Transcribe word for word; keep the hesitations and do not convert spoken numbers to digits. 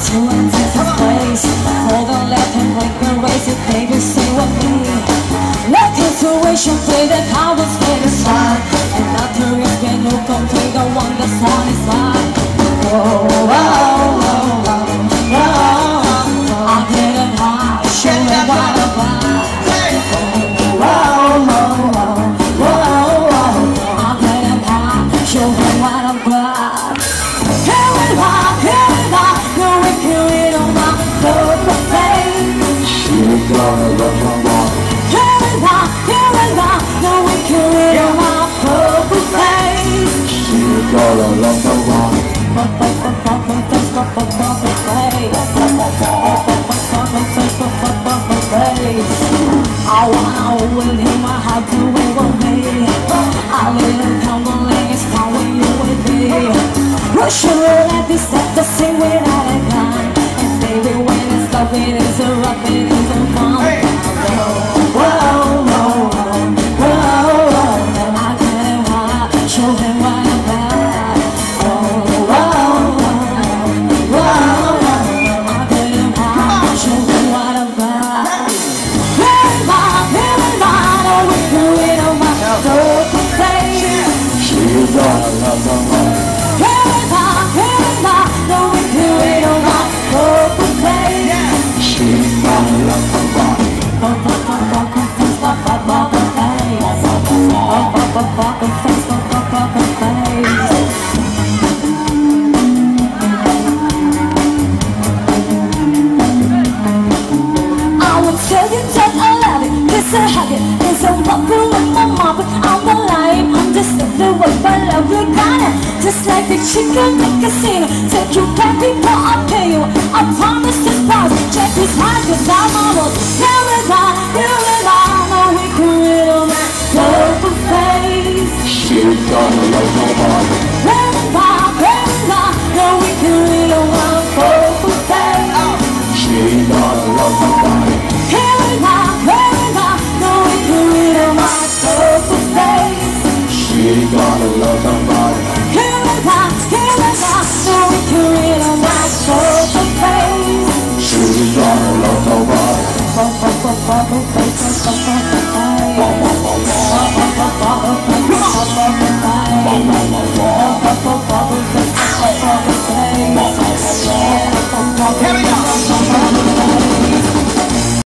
to enter this place. Hold on, left and break the race. If baby say what me. Let intuition play the powers get aside. And after it's been you complete the one that's one is mine. Whoa, whoa, whoa, whoa, whoa. I'm getting high, show me what I'm about. Whoa, whoa, whoa, whoa, whoa. I'm getting high, show me what I'm about. Here we are, here we are, here we kill it on my purple face. She's gonna love my mom. Here we are, here we are, here we kill it on my purple face. She's gonna love my mom. I wanna hold him, I have to wait one day. I let him come on, like it's fine when you with me. We're sure that this stuff to sing without a gun. And baby, when it's love, it is a rock, it is a fun. Whoa, whoa, whoa, whoa, whoa. And I get him high, show him what I'm about. Oh, whoa, whoa, whoa, whoa. I get him high, show him what I'm about. Here we are, here we are, oh, we do it on my purple face. She's gonna love the one. Here we are, here we are, oh, we do it on my purple face. She's gonna love the one. I will tell you that I love it, kiss and hug it. It's a walking with my mom, but I'm the lion. I'm just the way my love you got it. Just like the chicken in the casino, take you back before I